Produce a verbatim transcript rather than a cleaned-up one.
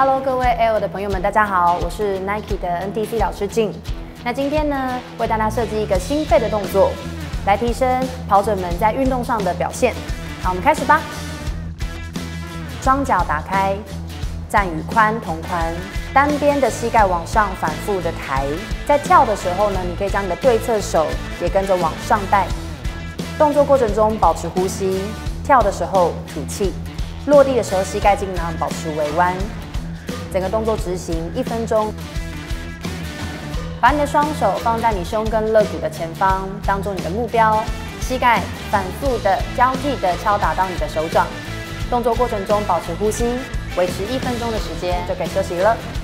Hello， 各位 Air 的朋友们，大家好，我是 Nike 的 N T C 老师静。那今天呢，为大家设计一个心肺的动作，来提升跑者们在运动上的表现。好，我们开始吧。双脚打开，站与髋同宽，单边的膝盖往上反复的抬。在跳的时候呢，你可以将你的对侧手也跟着往上带。动作过程中保持呼吸，跳的时候吐气，落地的时候膝盖尽量保持微弯。整个动作执行一分钟。把你的双手放在你胸跟肋骨的前方，当做你的目标。膝盖反复的交替的敲打到你的手掌。动作过程中保持呼吸，维持一分钟的时间就可以休息了。